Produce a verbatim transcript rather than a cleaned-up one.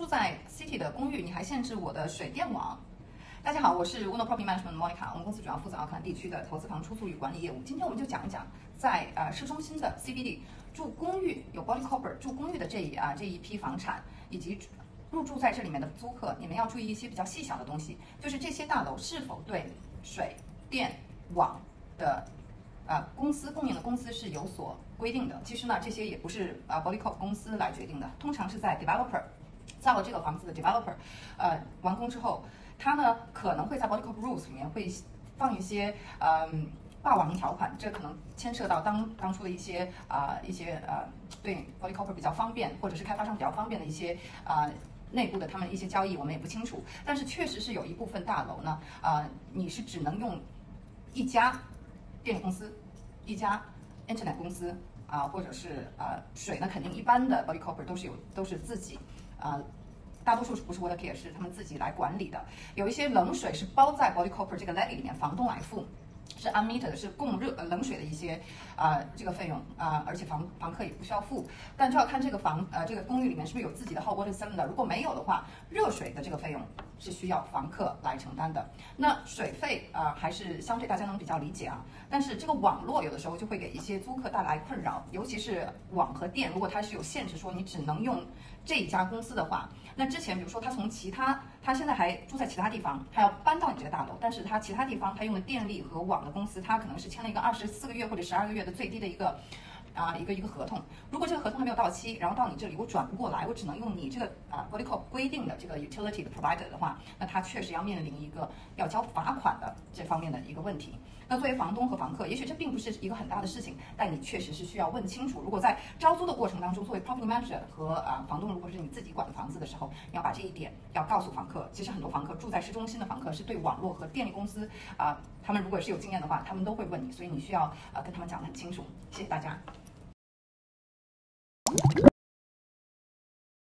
住在 City 的公寓，你还限制我的水电网。大家好，我是 Uno Property Management Monica， 我们公司主要负责奥克兰地区的投资房出租与管理业务。今天我们就讲一讲，在呃市中心的 C B D 住公寓有 Body Corporate 住公寓的这一啊这一批房产，以及入住在这里面的租客，你们要注意一些比较细小的东西，就是这些大楼是否对水电网的呃公司供应的公司是有所规定的。其实呢，这些也不是啊 Body Corp 公司来决定的，通常是在 developer 造了这个房子的 developer， 呃完工之后。它呢可能会在 Body Corp Rules 里面会放一些嗯霸王条款，这可能牵涉到当当初的一些啊、呃、一些呃对 Body Corp 比较方便，或者是开发商比较方便的一些啊、呃、内部的他们一些交易，我们也不清楚。但是确实是有一部分大楼呢，啊、呃、你是只能用一家电力公司、一家 Internet 公司啊、呃，或者是呃水呢，肯定一般的 Body Corp 都是有都是自己啊。呃大多数是不是 water care 是他们自己来管理的，有一些冷水是包在 Body Corporate 这个 levy 里面，房东来付，是 unmetered 是供热呃冷水的一些啊、呃、这个费用啊、呃，而且房房客也不需要付，但就要看这个房呃这个公寓里面是不是有自己的 hot water cylinder， 如果没有的话，热水的这个费用是需要房客来承担的。那水费啊、呃、还是相对大家能比较理解啊，但是这个网络有的时候就会给一些租客带来困扰，尤其是网和电，如果它是有限制说你只能用这一家公司的话。那之前，比如说他从其他，他现在还住在其他地方，他要搬到你这个大楼，但是他其他地方他用的电力和网的公司，他可能是签了一个二十四个月或者十二个月的最低的一个，啊、呃、一个一个合同。如果这个合同还没有到期，然后到你这里我转不过来，我只能用你这个啊 Body Corp 规定的这个 utility 的 provider 的话，那他确实要面临一个要交罚款的这方面的一个问题。那作为房东和房客，也许这并不是一个很大的事情，但你确实是需要问清楚。如果在招租的过程当中，作为 property manager 和啊、呃、房东，如果是你自己管房子的时候，你要把这一点要告诉房客。其实很多房客住在市中心的房客是对网络和电力公司啊、呃，他们如果是有经验的话，他们都会问你，所以你需要呃跟他们讲得很清楚。谢谢大家。